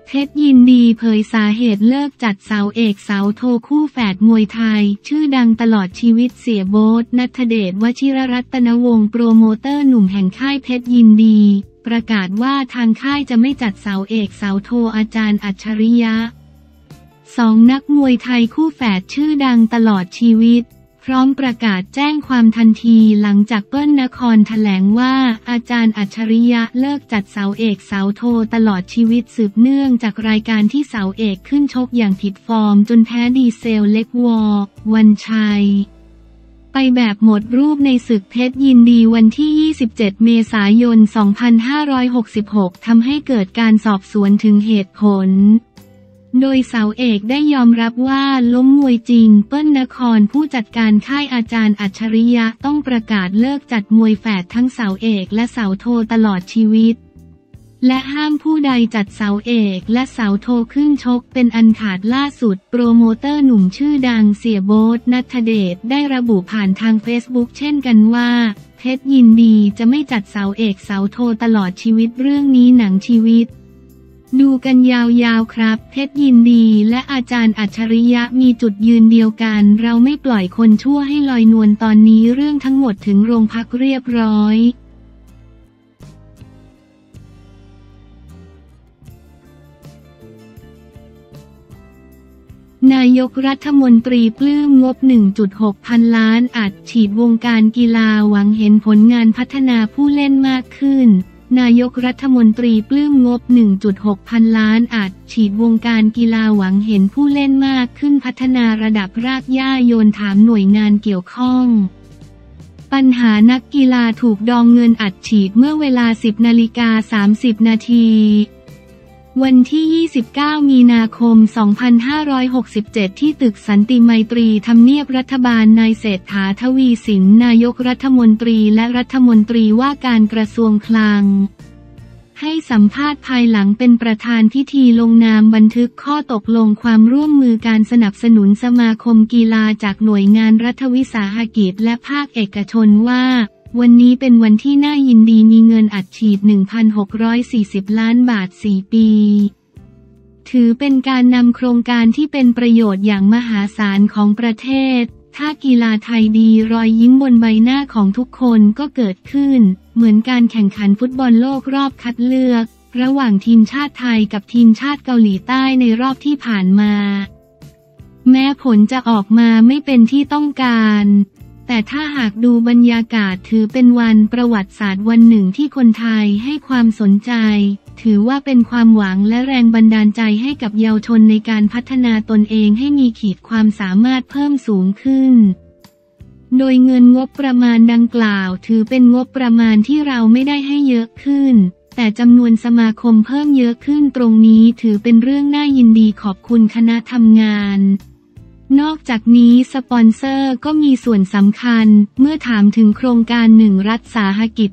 เพชรยินดีเผยสาเหตุเลิกจัดเสาเอกเสาโทคู่แฝดมวยไทยชื่อดังตลอดชีวิตเสียโบ๊ท ณัฐเดช วชิรรัตนวงศ์โปรโมเตอร์หนุ่มแห่งค่ายเพชรยินดีประกาศว่าทางค่ายจะไม่จัดเสาเอกเสาโทอาจารย์อัจฉริยะสองนักมวยไทยคู่แฝดชื่อดังตลอดชีวิตพร้อมประกาศแจ้งความทันทีหลังจากเปิ้ลนครแถลงว่าอาจารย์อัจฉริยะเลิกจัดเสาเอกเสาโทตลอดชีวิตสืบเนื่องจากรายการที่เสาเอกขึ้นชกอย่างผิดฟอร์มจนแพ้ดีเซลเล็กวอร์วันชัยไปแบบหมดรูปในศึกเพชรยินดีวันที่ 27 เมษายน 2566 ทำให้เกิดการสอบสวนถึงเหตุผลโดยเสาเอกได้ยอมรับว่าล้มมวยจริงเปิ้ลนครผู้จัดการค่ายอาจารย์อัจฉริยะต้องประกาศเลิกจัดมวยแฝดทั้งเสาเอกและเสาโทตลอดชีวิตและห้ามผู้ใดจัดเสาเอกและเสาโทขึ้นชกเป็นอันขาดล่าสุดโปรโมเตอร์หนุ่มชื่อดังเสียโบ๊ท ณัฐเดชได้ระบุผ่านทางเฟซบุ๊กเช่นกันว่าเพชรยินดีจะไม่จัดเสาเอกเสาโทตลอดชีวิตเรื่องนี้หนังชีวิตดูกันยาวๆครับเพชรยินดีและอาจารย์อัจฉริยะมีจุดยืนเดียวกันเราไม่ปล่อยคนชั่วให้ลอยนวลตอนนี้เรื่องทั้งหมดถึงโรงพักเรียบร้อยนายกรัฐมนตรีปลื้มงบ 1.6 พันล้านอัดฉีดวงการกีฬาหวังเห็นผลงานพัฒนาผู้เล่นมากขึ้นนายกรัฐมนตรีปลื้มงบ 1.6 พันล้านอัดฉีดวงการกีฬาหวังเห็นผู้เล่นมากขึ้นพัฒนาระดับรากหญ้าโยนถามหน่วยงานเกี่ยวข้องปัญหานักกีฬาถูกดองเงินอัดฉีดเมื่อเวลา 10:30 นาทีวันที่ 29 มีนาคม 2567 ที่ตึกสันติไมตรีทำเนียบรัฐบาลนายเศรษฐา ทวีสินนายกรัฐมนตรีและรัฐมนตรีว่าการกระทรวงคลังให้สัมภาษณ์ภายหลังเป็นประธานพิธีลงนามบันทึกข้อตกลงความร่วมมือการสนับสนุนสมาคมกีฬาจากหน่วยงานรัฐวิสาหกิจและภาคเอกชนว่าวันนี้เป็นวันที่น่ายินดีมีเงินอัดฉีด 1,640 ล้านบาท 4 ปีถือเป็นการนำโครงการที่เป็นประโยชน์อย่างมหาศาลของประเทศถ้ากีฬาไทยดีรอยยิ้มบนใบหน้าของทุกคนก็เกิดขึ้นเหมือนการแข่งขันฟุตบอลโลกรอบคัดเลือกระหว่างทีมชาติไทยกับทีมชาติเกาหลีใต้ในรอบที่ผ่านมาแม้ผลจะออกมาไม่เป็นที่ต้องการแต่ถ้าหากดูบรรยากาศถือเป็นวันประวัติศาสตร์วันหนึ่งที่คนไทยให้ความสนใจถือว่าเป็นความหวังและแรงบันดาลใจให้กับเยาวชนในการพัฒนาตนเองให้มีขีดความสามารถเพิ่มสูงขึ้นโดยเงินงบประมาณดังกล่าวถือเป็นงบประมาณที่เราไม่ได้ให้เยอะขึ้นแต่จำนวนสมาคมเพิ่มเยอะขึ้นตรงนี้ถือเป็นเรื่องน่ายินดีขอบคุณคณะทำงานนอกจากนี้สปอนเซอร์ก็มีส่วนสำคัญเมื่อถามถึงโครงการ1รัฐวิสาหกิจ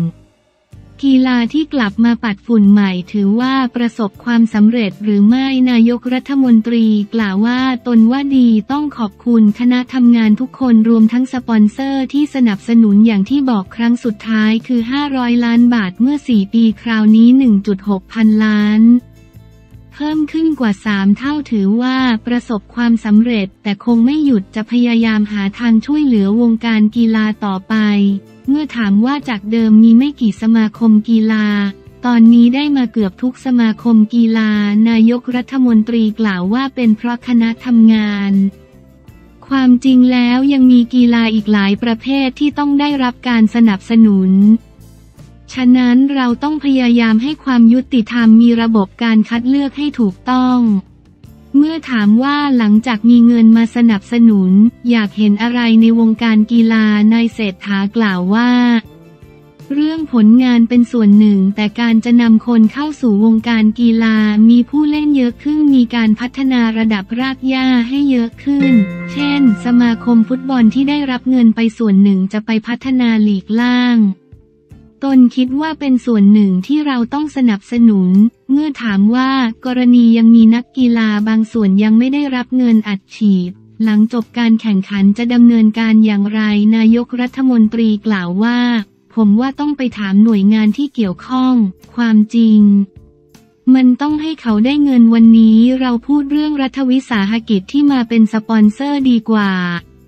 1กีฬาที่กลับมาปัดฝุ่นใหม่ถือว่าประสบความสำเร็จหรือไม่นายกรัฐมนตรีกล่าวว่าตนว่าดีต้องขอบคุณคณะทำงานทุกคนรวมทั้งสปอนเซอร์ที่สนับสนุนอย่างที่บอกครั้งสุดท้ายคือ500 ล้านบาทเมื่อ4 ปีคราวนี้ 1.6 พันล้านเพิ่มขึ้นกว่า3 เท่าถือว่าประสบความสำเร็จแต่คงไม่หยุดจะพยายามหาทางช่วยเหลือวงการกีฬาต่อไปเมื่อถามว่าจากเดิมมีไม่กี่สมาคมกีฬาตอนนี้ได้มาเกือบทุกสมาคมกีฬานายกรัฐมนตรีกล่าวว่าเป็นเพราะคณะทำงานความจริงแล้วยังมีกีฬาอีกหลายประเภทที่ต้องได้รับการสนับสนุนฉะนั้นเราต้องพยายามให้ความยุติธรรมมีระบบการคัดเลือกให้ถูกต้องเมื่อถามว่าหลังจากมีเงินมาสนับสนุนอยากเห็นอะไรในวงการกีฬานายเศรษฐากล่าวว่าเรื่องผลงานเป็นส่วนหนึ่งแต่การจะนำคนเข้าสู่วงการกีฬามีผู้เล่นเยอะขึ้นมีการพัฒนาระดับรากหญ้าให้เยอะขึ้นเช่นสมาคมฟุตบอลที่ได้รับเงินไปส่วนหนึ่งจะไปพัฒนาลีกล่างตนคิดว่าเป็นส่วนหนึ่งที่เราต้องสนับสนุนเมื่อถามว่ากรณียังมีนักกีฬาบางส่วนยังไม่ได้รับเงินอัดฉีดหลังจบการแข่งขันจะดำเนินการอย่างไรนายกรัฐมนตรีกล่าวว่าผมว่าต้องไปถามหน่วยงานที่เกี่ยวข้องความจริงมันต้องให้เขาได้เงินวันนี้เราพูดเรื่องรัฐวิสาหกิจที่มาเป็นสปอนเซอร์ดีกว่า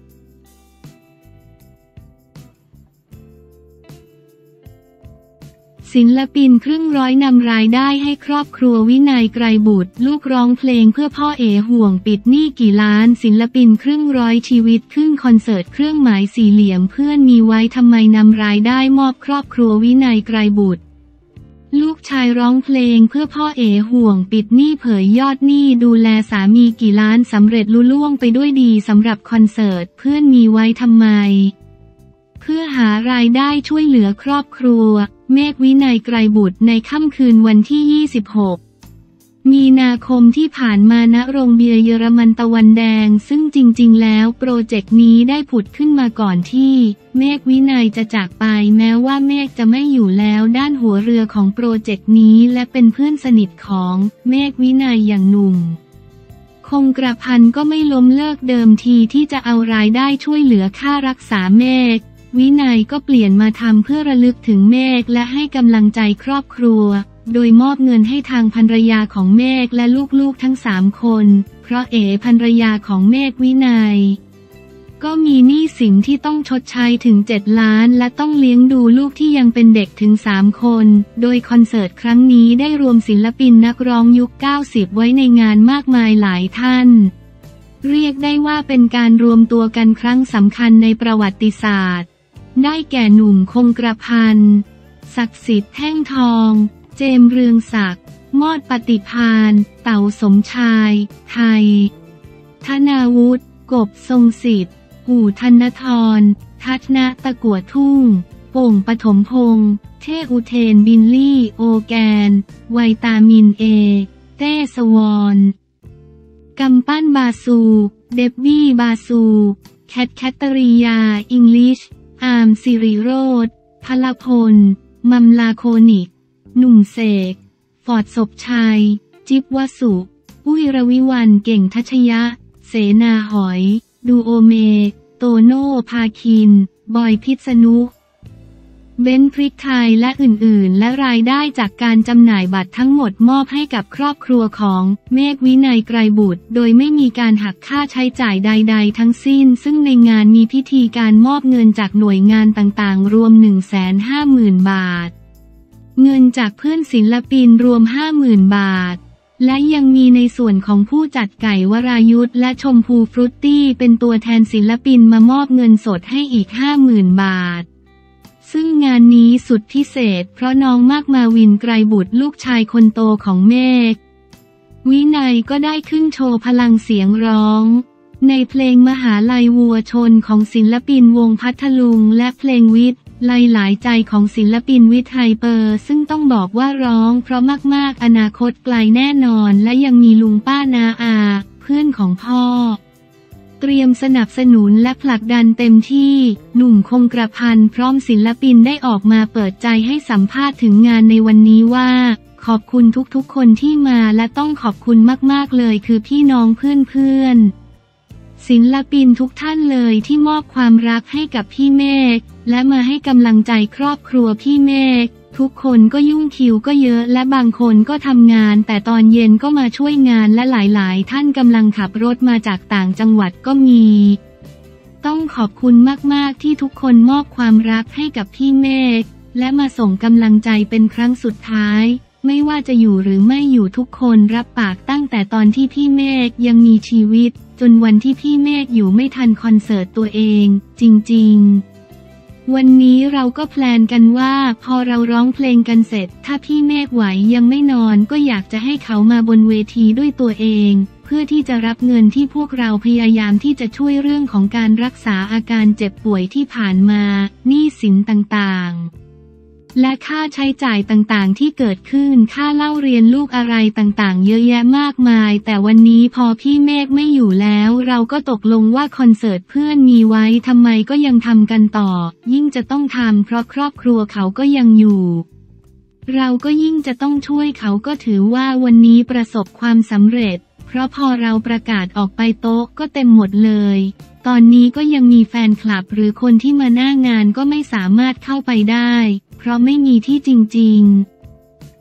ศิลปินครึ่งร้อยนำรายได้ให้ครอบครัววินัยไกรบุตรลูกร้องเพลงเพื่อพ่อเอ๋ห่วงปิดหนี้กี่ล้านศิลปินครึ่งร้อยชีวิตขึ้นคอนเสิร์ตเครื่องหมายสี่เหลี่ยมเพื่อนมีไว้ทำไมนำรายได้มอบครอบครัววินัยไกรบุตรลูกชายร้องเพลงเพื่อพ่อเอ๋ห่วงปิดหนี้เผยยอดหนี้ดูแลสามีกี่ล้านสำเร็จลุล่วงไปด้วยดีสำหรับคอนเสิร์ตเพื่อนมีไว้ทำไมเพื่อหารายได้ช่วยเหลือครอบครัวเมฆวินัยไกรบุตรในค่ำคืนวันที่ 26 มีนาคมที่ผ่านมาณโรงเบียร์เยอรมันตะวันแดงซึ่งจริงๆแล้วโปรเจกต์นี้ได้ผุดขึ้นมาก่อนที่เมฆวินัยจะจากไปแม้ว่าเมฆจะไม่อยู่แล้วด้านหัวเรือของโปรเจกต์นี้และเป็นเพื่อนสนิทของเมฆวินัยอย่างหนุ่มคงกระพันก็ไม่ล้มเลิกเดิมทีที่จะเอารายได้ช่วยเหลือค่ารักษาเมฆวินัยก็เปลี่ยนมาทำเพื่อระลึกถึงเมฆและให้กำลังใจครอบครัวโดยมอบเงินให้ทางภรรยาของเมฆและลูกๆทั้ง3 คนเพราะเอ๋ภรรยาของเมฆวินัยก็มีหนี้สินที่ต้องชดใช้ถึง7 ล้านและต้องเลี้ยงดูลูกที่ยังเป็นเด็กถึง3 คนโดยคอนเสิร์ตครั้งนี้ได้รวมศิลปินนักร้องยุค 90 ไว้ในงานมากมายหลายท่านเรียกได้ว่าเป็นการรวมตัวกันครั้งสำคัญในประวัติศาสตร์ได้แก่หนุ่มคงกระพันศักดิ์สิทธิ์แท่งทองเจมส์เรืองศักดิ์มอดปฏิภาณเต๋าสมชายไทยธนาวุฒิกบทรงสิทธิ์อู่ธนทรทัศนะตะกั่วทุ่งโป่งปฐมพงษ์เทอุเทนบิลลี่โอแกนไวตามินเอเต้สวอนกำปั้นบาซูเดบบี้บาซูแคทเตอริยาอิงลิชอาร์มสิริโรธพลพลมัมลาโคนิกหนุ่มเสกฟอร์ดศพชัยจิ๊บวสุอุ้ยระวิวันเก่งทัชยะเสนาหอยดูโอเมโตโน่พาคินบอยพิษณุเบนซ์พริกไทยและอื่นๆและรายได้จากการจำหน่ายบัตรทั้งหมดมอบให้กับครอบครัวของเมฆวินัยไกรบุตรโดยไม่มีการหักค่าใช้จ่ายใดๆทั้งสิ้นซึ่งในงานมีพิธีการมอบเงินจากหน่วยงานต่างๆรวม 150,000 บาทเงินจากเพื่อนศิลปินรวม 50,000 บาทและยังมีในส่วนของผู้จัดไก่วรายุทธและชมพูฟรุตตี้เป็นตัวแทนศิลปินมามอบเงินสดให้อีก 50,000 บาทซึ่งงานนี้สุดพิเศษเพราะน้องมากมาวินไกรบุตรลูกชายคนโตของเมฆวินัยก็ได้ขึ้นโชว์พลังเสียงร้องในเพลงมหาลัยวัวชนของศิลปินวงพัทลุงและเพลงวิทย์ไลหลายใจของศิลปินวิทย์ไฮเปอร์ซึ่งต้องบอกว่าร้องเพราะมากๆอนาคตไกลแน่นอนและยังมีลุงป้านาอาเพื่อนของพ่อเตรียมสนับสนุนและผลักดันเต็มที่หนุ่มคงกระพันพร้อมศิลปินได้ออกมาเปิดใจให้สัมภาษณ์ถึงงานในวันนี้ว่าขอบคุณทุกๆคนที่มาและต้องขอบคุณมากๆเลยคือพี่น้องเพื่อนๆศิลปินทุกท่านเลยที่มอบความรักให้กับพี่เมฆและมาให้กำลังใจครอบครัวพี่เมฆทุกคนก็ยุ่งคิวก็เยอะและบางคนก็ทำงานแต่ตอนเย็นก็มาช่วยงานและหลายๆท่านกำลังขับรถมาจากต่างจังหวัดก็มีต้องขอบคุณมากๆที่ทุกคนมอบความรักให้กับพี่เมฆและมาส่งกำลังใจเป็นครั้งสุดท้ายไม่ว่าจะอยู่หรือไม่อยู่ทุกคนรับปากตั้งแต่ตอนที่พี่เมฆยังมีชีวิตจนวันที่พี่เมฆอยู่ไม่ทันคอนเสิร์ตตัวเองจริงๆวันนี้เราก็แพลนกันว่าพอเราร้องเพลงกันเสร็จถ้าพี่เมฆไหวยังไม่นอนก็อยากจะให้เขามาบนเวทีด้วยตัวเองเพื่อที่จะรับเงินที่พวกเราพยายามที่จะช่วยเรื่องของการรักษาอาการเจ็บป่วยที่ผ่านมาหนี้สินต่างๆและค่าใช้จ่ายต่างๆที่เกิดขึ้นค่าเล่าเรียนลูกอะไรต่างๆเยอะแยะมากมายแต่วันนี้พอพี่เมฆไม่อยู่แล้วเราก็ตกลงว่าคอนเสิร์ตเพื่อนมีไว้ทำไมก็ยังทำกันต่อยิ่งจะต้องทำเพราะครอบครัวเขาก็ยังอยู่เราก็ยิ่งจะต้องช่วยเขาก็ถือว่าวันนี้ประสบความสำเร็จเพราะพอเราประกาศออกไปโต๊ะก็เต็มหมดเลยตอนนี้ก็ยังมีแฟนคลับหรือคนที่มาหน้างานก็ไม่สามารถเข้าไปได้เพราะไม่มีที่จริงๆ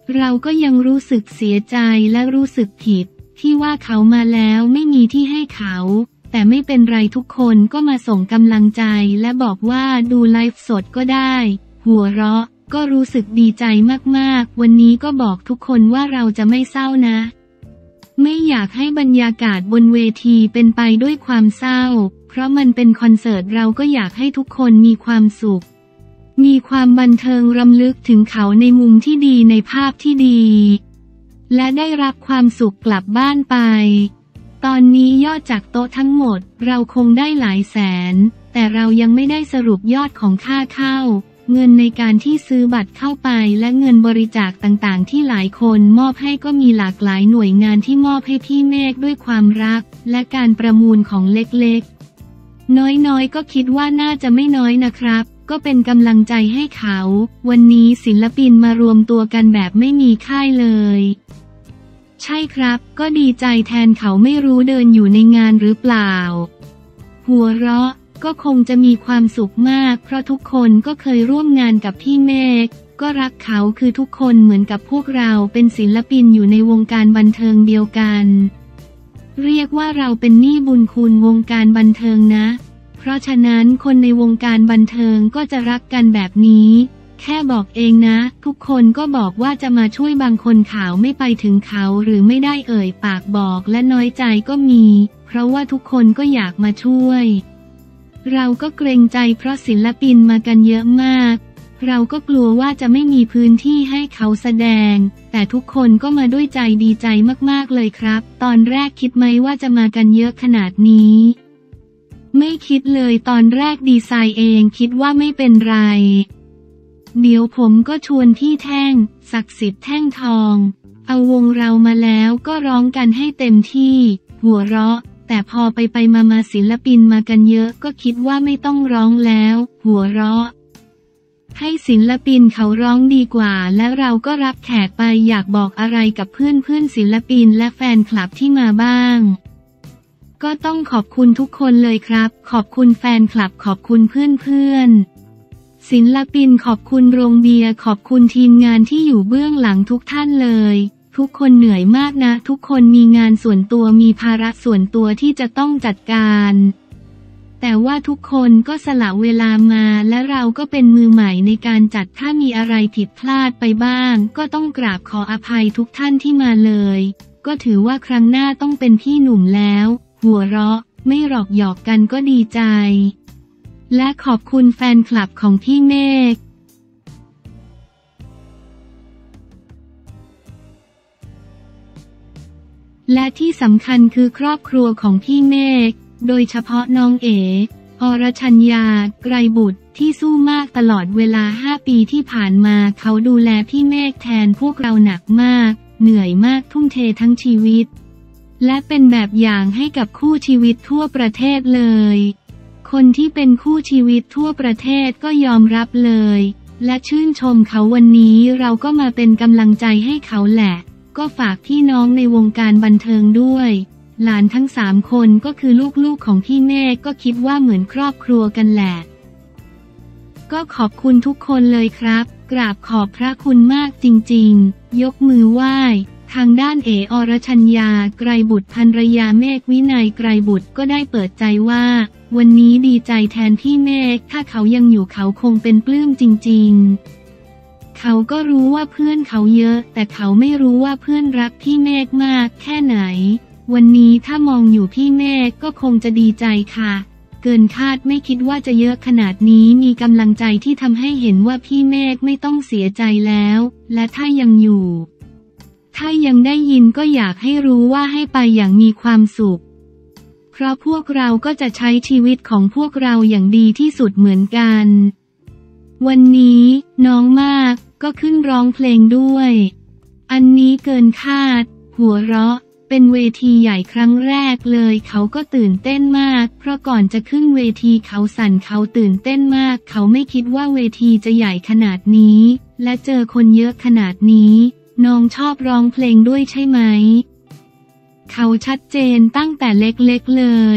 เราก็ยังรู้สึกเสียใจและรู้สึกผิดที่ว่าเขามาแล้วไม่มีที่ให้เขาแต่ไม่เป็นไรทุกคนก็มาส่งกำลังใจและบอกว่าดูไลฟ์สดก็ได้หัวเราะก็รู้สึกดีใจมากๆวันนี้ก็บอกทุกคนว่าเราจะไม่เศร้านะไม่อยากให้บรรยากาศบนเวทีเป็นไปด้วยความเศร้าเพราะมันเป็นคอนเสิร์ตเราก็อยากให้ทุกคนมีความสุขมีความบันเทิงรำลึกถึงเขาในมุมที่ดีในภาพที่ดีและได้รับความสุขกลับบ้านไปตอนนี้ยอดจากโต๊ะทั้งหมดเราคงได้หลายแสนแต่เรายังไม่ได้สรุปยอดของค่าเข้าเงินในการที่ซื้อบัตรเข้าไปและเงินบริจาคต่างๆที่หลายคนมอบให้ก็มีหลากหลายหน่วยงานที่มอบให้พี่เมฆด้วยความรักและการประมูลของเล็กๆน้อยๆก็คิดว่าน่าจะไม่น้อยนะครับก็เป็นกำลังใจให้เขาวันนี้ศิลปินมารวมตัวกันแบบไม่มีค่ายเลยใช่ครับก็ดีใจแทนเขาไม่รู้เดินอยู่ในงานหรือเปล่าหัวเราะก็คงจะมีความสุขมากเพราะทุกคนก็เคยร่วมงานกับพี่เมฆก็รักเขาคือทุกคนเหมือนกับพวกเราเป็นศิลปินอยู่ในวงการบันเทิงเดียวกันเรียกว่าเราเป็นหนี้บุญคุณวงการบันเทิงนะเพราะฉะนั้นคนในวงการบันเทิงก็จะรักกันแบบนี้แค่บอกเองนะทุกคนก็บอกว่าจะมาช่วยบางคนข่าวไม่ไปถึงเขาหรือไม่ได้เอ่ยปากบอกและน้อยใจก็มีเพราะว่าทุกคนก็อยากมาช่วยเราก็เกรงใจเพราะศิลปินมากันเยอะมากเราก็กลัวว่าจะไม่มีพื้นที่ให้เขาแสดงแต่ทุกคนก็มาด้วยใจดีใจมากๆเลยครับตอนแรกคิดไหมว่าจะมากันเยอะขนาดนี้ไม่คิดเลยตอนแรกดีไซน์เองคิดว่าไม่เป็นไรเดี๋ยวผมก็ชวนพี่แท่งศักดิ์สิทธิ์แท่งทองเอาวงเรามาแล้วก็ร้องกันให้เต็มที่หัวเราะแต่พอไปมาศิลปินมากันเยอะก็คิดว่าไม่ต้องร้องแล้วหัวเราะให้ศิลปินเขาร้องดีกว่าและเราก็รับแขกไปอยากบอกอะไรกับเพื่อนศิลปินและแฟนคลับที่มาบ้างก็ต้องขอบคุณทุกคนเลยครับขอบคุณแฟนคลับขอบคุณเพื่อนศิลปินขอบคุณโรงเบียร์ขอบคุณทีมงานที่อยู่เบื้องหลังทุกท่านเลยทุกคนเหนื่อยมากนะทุกคนมีงานส่วนตัวมีภาระส่วนตัวที่จะต้องจัดการแต่ว่าทุกคนก็สละเวลามาและเราก็เป็นมือใหม่ในการจัดถ้ามีอะไรผิดพลาดไปบ้างก็ต้องกราบขออภัยทุกท่านที่มาเลยก็ถือว่าครั้งหน้าต้องเป็นพี่หนุ่มแล้วหัวเราะไม่หลอกหยอกกันก็ดีใจและขอบคุณแฟนคลับของพี่เมฆและที่สำคัญคือครอบครัวของพี่เมฆโดยเฉพาะน้องเอ๋อรชัญญาไกรบุตรที่สู้มากตลอดเวลา5 ปีที่ผ่านมาเขาดูแลพี่เมฆแทนพวกเราหนักมากเหนื่อยมากทุ่มเททั้งชีวิตและเป็นแบบอย่างให้กับคู่ชีวิตทั่วประเทศเลยคนที่เป็นคู่ชีวิตทั่วประเทศก็ยอมรับเลยและชื่นชมเขาวันนี้เราก็มาเป็นกำลังใจให้เขาแหละก็ฝากพี่น้องในวงการบันเทิงด้วยหลานทั้ง3 คนก็คือลูกๆของพี่เมฆก็คิดว่าเหมือนครอบครัวกันแหละก็ขอบคุณทุกคนเลยครับกราบขอบพระคุณมากจริงๆยกมือไหว้ทางด้านเอ๋อรชัญญาไกรบุตรภรรยาเมฆวินัยไกรบุตรก็ได้เปิดใจว่าวันนี้ดีใจแทนพี่เมฆถ้าเขายังอยู่เขาคงเป็นปลื้มจริงๆเขาก็รู้ว่าเพื่อนเขาเยอะแต่เขาไม่รู้ว่าเพื่อนรักพี่เมฆมากแค่ไหนวันนี้ถ้ามองอยู่พี่เมฆก็คงจะดีใจค่ะเกินคาดไม่คิดว่าจะเยอะขนาดนี้มีกำลังใจที่ทำให้เห็นว่าพี่เมฆไม่ต้องเสียใจแล้วและถ้ายังอยู่ถ้ายังได้ยินก็อยากให้รู้ว่าให้ไปอย่างมีความสุขเพราะพวกเราก็จะใช้ชีวิตของพวกเราอย่างดีที่สุดเหมือนกันวันนี้น้องมากก็ขึ้นร้องเพลงด้วยอันนี้เกินคาดหัวเราะเป็นเวทีใหญ่ครั้งแรกเลยเขาก็ตื่นเต้นมากเพราะก่อนจะขึ้นเวทีเขาสั่นเขาตื่นเต้นมากเขาไม่คิดว่าเวทีจะใหญ่ขนาดนี้และเจอคนเยอะขนาดนี้น้องชอบร้องเพลงด้วยใช่ไหมเขาชัดเจนตั้งแต่เล็กๆเลย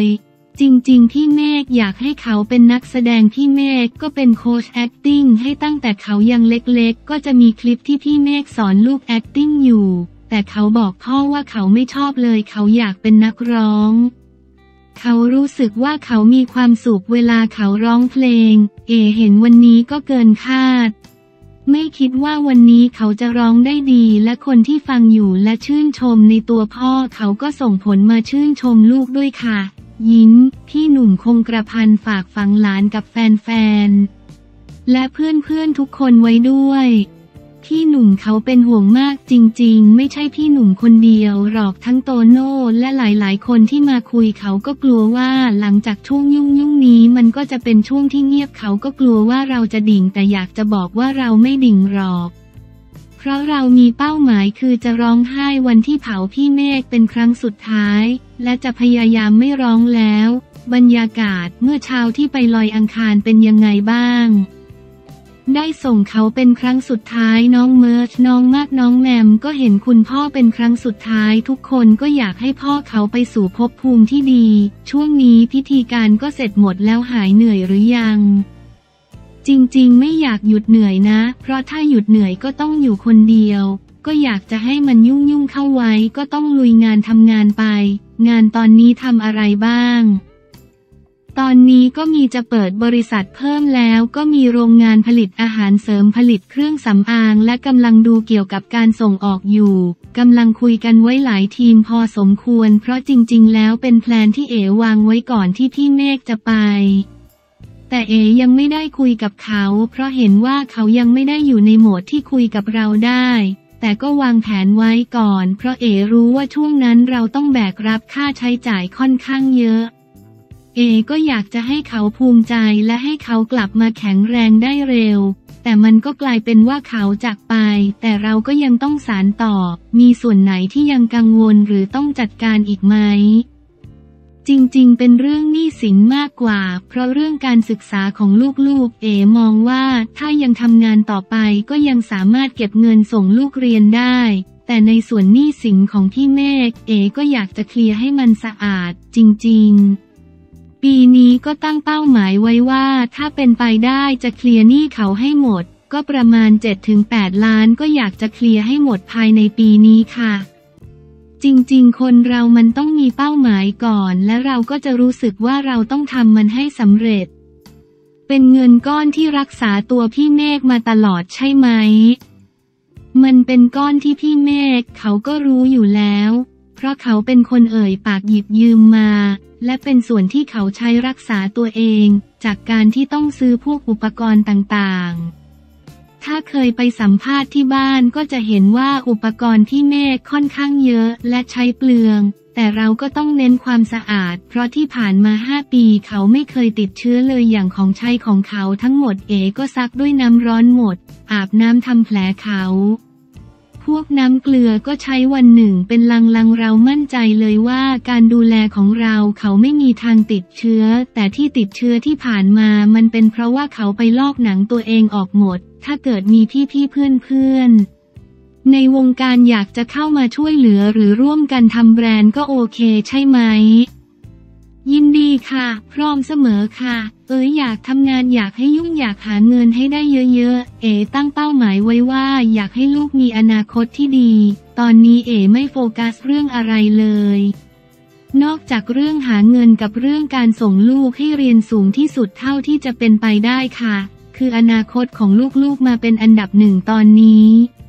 จริงๆพี่เมฆอยากให้เขาเป็นนักแสดงพี่เมฆก็เป็นโค้ช acting ให้ตั้งแต่เขายังเล็กๆก็จะมีคลิปที่พี่เมฆสอนลูก acting อยู่แต่เขาบอกพ่อว่าเขาไม่ชอบเลยเขาอยากเป็นนักร้องเขารู้สึกว่าเขามีความสุขเวลาเขาร้องเพลงเห็นวันนี้ก็เกินคาดไม่คิดว่าวันนี้เขาจะร้องได้ดีและคนที่ฟังอยู่และชื่นชมในตัวพ่อเขาก็ส่งผลมาชื่นชมลูกด้วยค่ะยิ้มพี่หนุ่มคงกระพันฝากฝังหลานกับแฟนๆและเพื่อนๆทุกคนไว้ด้วยพี่หนุ่มเขาเป็นห่วงมากจริงๆไม่ใช่พี่หนุ่มคนเดียวหรอกทั้งโตโน่และหลายๆคนที่มาคุยเขาก็กลัวว่าหลังจากช่วงยุ่งนี้มันก็จะเป็นช่วงที่เงียบเขาก็กลัวว่าเราจะดิ่งแต่อยากจะบอกว่าเราไม่ดิ่งหรอกเพราะเรามีเป้าหมายคือจะร้องไห้วันที่เผาพี่เมฆเป็นครั้งสุดท้ายและจะพยายามไม่ร้องแล้วบรรยากาศเมื่อเช้าที่ไปลอยอังคารเป็นยังไงบ้างได้ส่งเขาเป็นครั้งสุดท้ายน้องเมิร์ชน้องมากน้องแมมก็เห็นคุณพ่อเป็นครั้งสุดท้ายทุกคนก็อยากให้พ่อเขาไปสู่ภพภูมิที่ดีช่วงนี้พิธีการก็เสร็จหมดแล้วหายเหนื่อยหรือยังจริงๆไม่อยากหยุดเหนื่อยนะเพราะถ้าหยุดเหนื่อยก็ต้องอยู่คนเดียวก็อยากจะให้มันยุ่งเข้าไว้ก็ต้องลุยงานทำงานไปงานตอนนี้ทำอะไรบ้างตอนนี้ก็มีจะเปิดบริษัทเพิ่มแล้วก็มีโรงงานผลิตอาหารเสริมผลิตเครื่องสำอางและกำลังดูเกี่ยวกับการส่งออกอยู่กำลังคุยกันไว้หลายทีมพอสมควรเพราะจริงๆแล้วเป็นแพลนที่วางไว้ก่อนที่พี่เมฆจะไปแต่ยังไม่ได้คุยกับเขาเพราะเห็นว่าเขายังไม่ได้อยู่ในโหมดที่คุยกับเราได้แต่ก็วางแผนไว้ก่อนเพราะรู้ว่าช่วงนั้นเราต้องแบกรับค่าใช้จ่ายค่อนข้างเยอะก็อยากจะให้เขาภูมิใจและให้เขากลับมาแข็งแรงได้เร็วแต่มันก็กลายเป็นว่าเขาจากไปแต่เราก็ยังต้องสานต่อมีส่วนไหนที่ยังกังวลหรือต้องจัดการอีกไหมจริงๆเป็นเรื่องหนี้สินมากกว่าเพราะเรื่องการศึกษาของลูกๆมองว่าถ้ายังทำงานต่อไปก็ยังสามารถเก็บเงินส่งลูกเรียนได้แต่ในส่วนหนี้สินของพี่เมฆก็อยากจะเคลียร์ให้มันสะอาดจริงๆปีนี้ก็ตั้งเป้าหมายไว้ว่าถ้าเป็นไปได้จะเคลียร์หนี้เขาให้หมดก็ประมาณ 7-8 ล้านก็อยากจะเคลียร์ให้หมดภายในปีนี้ค่ะจริงๆคนเรามันต้องมีเป้าหมายก่อนและเราก็จะรู้สึกว่าเราต้องทำมันให้สำเร็จเป็นเงินก้อนที่รักษาตัวพี่เมฆมาตลอดใช่ไหมมันเป็นก้อนที่พี่เมฆเขาก็รู้อยู่แล้วเพราะเขาเป็นคนปากหยิบยืมมาและเป็นส่วนที่เขาใช้รักษาตัวเองจากการที่ต้องซื้อพวกอุปกรณ์ต่างๆถ้าเคยไปสัมภาษณ์ที่บ้านก็จะเห็นว่าอุปกรณ์พี่เมฆค่อนข้างเยอะและใช้เปลืองแต่เราก็ต้องเน้นความสะอาดเพราะที่ผ่านมา5 ปีเขาไม่เคยติดเชื้อเลยอย่างของใช้ของเขาทั้งหมดก็ซักด้วยน้ำร้อนหมดอาบน้ำทำแผลเขาพวกน้ำเกลือก็ใช้วันหนึ่งเป็นลังเรามั่นใจเลยว่าการดูแลของเราเขาไม่มีทางติดเชื้อแต่ที่ติดเชื้อที่ผ่านมามันเป็นเพราะว่าเขาไปลอกหนังตัวเองออกหมดถ้าเกิดมีพี่เพื่อนในวงการอยากจะเข้ามาช่วยเหลือหรือร่วมกันทำแบรนด์ก็โอเคใช่ไหมยินดีค่ะพร้อมเสมอค่ะอยากทำงานอยากให้ยุ่งอยากหาเงินให้ได้เยอะๆตั้งเป้าหมายไว้ว่าอยากให้ลูกมีอนาคตที่ดีตอนนี้ไม่โฟกัสเรื่องอะไรเลยนอกจากเรื่องหาเงินกับเรื่องการส่งลูกให้เรียนสูงที่สุดเท่าที่จะเป็นไปได้ค่ะคืออนาคตของลูกๆมาเป็นอันดับ1ตอนนี้